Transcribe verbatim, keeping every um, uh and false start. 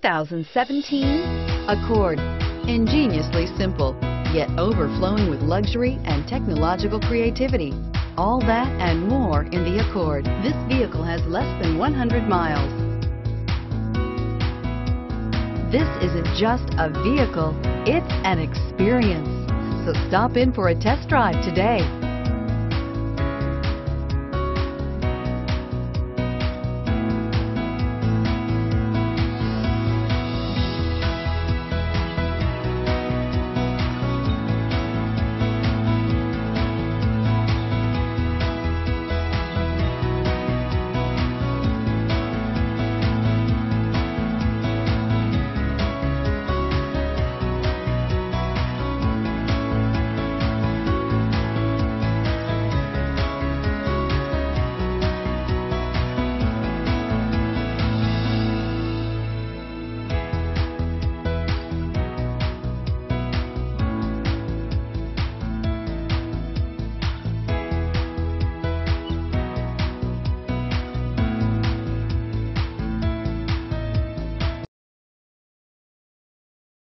thousand seventeen Accord. Ingeniously simple, yet overflowing with luxury and technological creativity. All that and more in the Accord. This vehicle has less than one hundred miles. This isn't just a vehicle, it's an experience. So stop in for a test drive today.